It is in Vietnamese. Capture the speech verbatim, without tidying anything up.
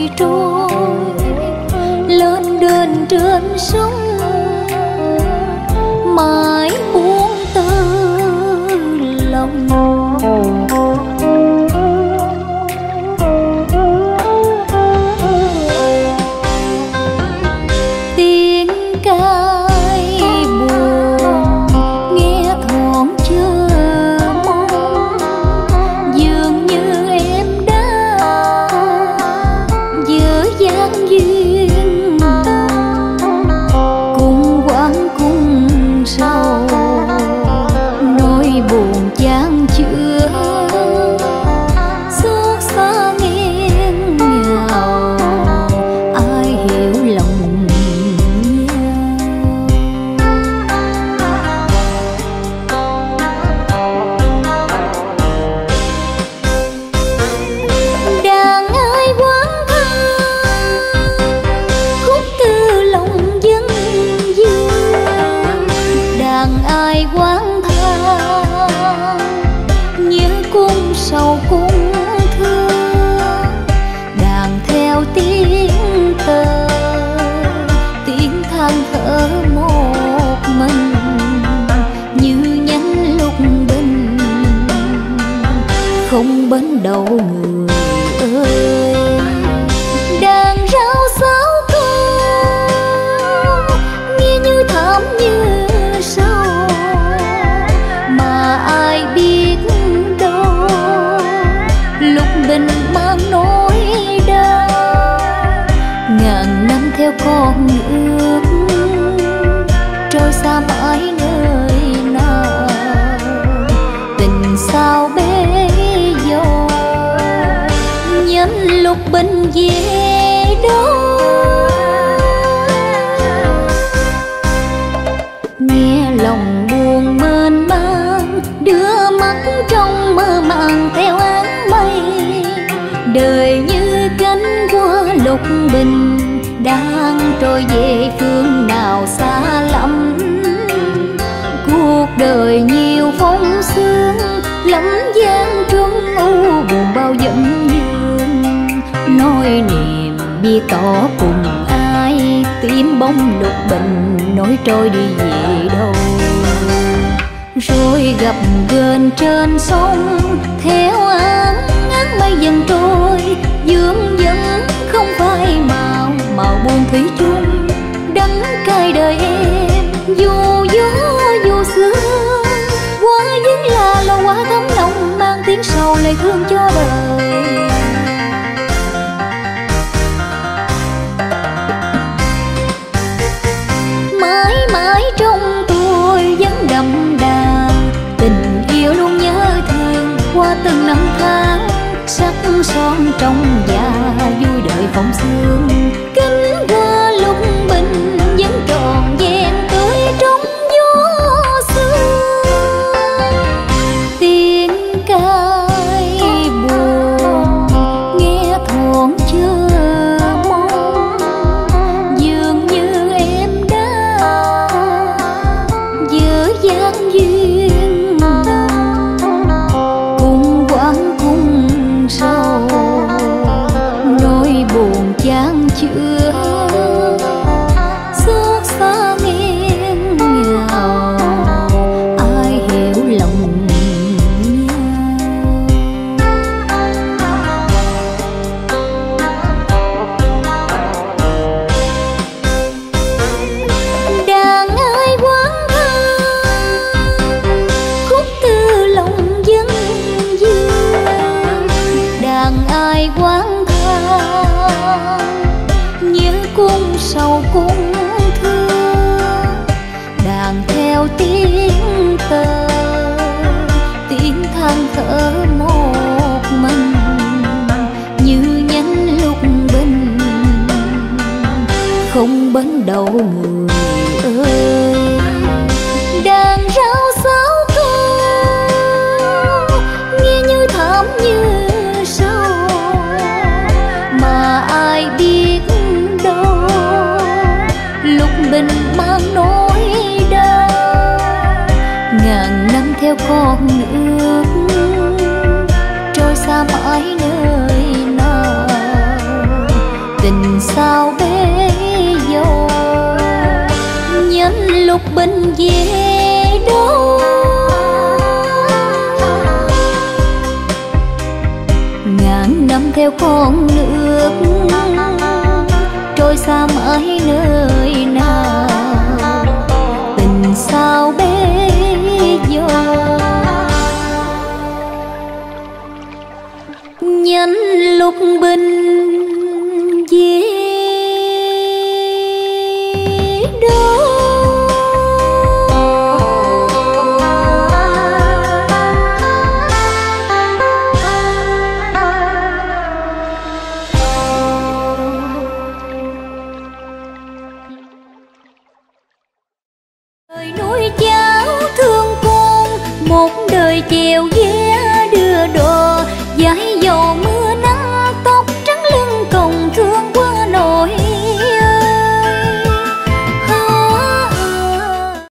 mây trôi lên đền trên sông, mãi buông tơ lòng. Tiếng cay buồn nghe thoáng chờ mong, dường như em đã dở dang duyên cùng quãng cùng sầu, nỗi buồn chan chứa xót xa nghiêng ngào, ai hiểu lòng nhau. Đàn ai quán thơ khúc từ lòng dân dương, đàn ai quán thơ nhớ cung sầu cung thương, đàn theo tiếng tơ tiếng than thở một mình, như nhánh lúc bình không bến đầu người ơi. Đàn rao sao câu nghe như thảm như sâu, mà ai biết đâu lúc bình mang nỗi đau. Ngàn năm theo con nước trôi xa mãi nơi nào, tình sao bế dâu nhân lúc bình về đâu. Nghe lòng buồn mênh mang đưa mắt trong mơ màng theo áng mây, đời như cánh qua lục bình đang trôi về phương nào xa lắm. Cuộc đời nhiều phong sương lắm gian truân u buồn bao dẫm dương, nỗi niềm biết tỏ cùng ai, tim bóng lục bình nối trôi đi về đâu. Rồi gặp gần trên sông theo áng áng mây dần trôi, dương vẫn không phai màu màu buồn thủy chung đắng cay đời em. Dù gió dù sương qua vẫn là lâu quá thấm lòng, mang tiếng sầu lời thương cho đời. Mãi mãi trong tôi vẫn đậm đà tình yêu luôn nhớ thương qua từng năm tháng, sắc son trong da vui đợi phong sương. Cánh hoa lúc bình vẫn tròn vẹn tươi trong gió sương. Tiếng cay buồn nghe thoáng chờ mong, dường như em đã dở dang duyên cùng quãng cùng sầu, nỗi buồn chan chứa xót xa nghiêng ngào, ai hiểu lòng nhau. Đàn ai quán thơ khúc từ lòng dân dương, đàn ai quán thơ nhớ cung sầu cung thương, đàn theo tiếng tơ tiếng than thở một mình, như nhánh lúc bình không bến đầu người ơi. Đàn rao sao câu nghe như thảm như sâu, mà ai biết đâu lúc bình mang nỗi đau. Ngàn năm theo con nước trôi xa mãi nơi nào, tình sao bế dâu. Nhân lúc bên về đâu ngàn năm theo con nước trôi xa mãi nơi nào, tình sao bế dâu. Nhân lúc bình về đâu đời nuôi cháu thương con, một đời chèo ghế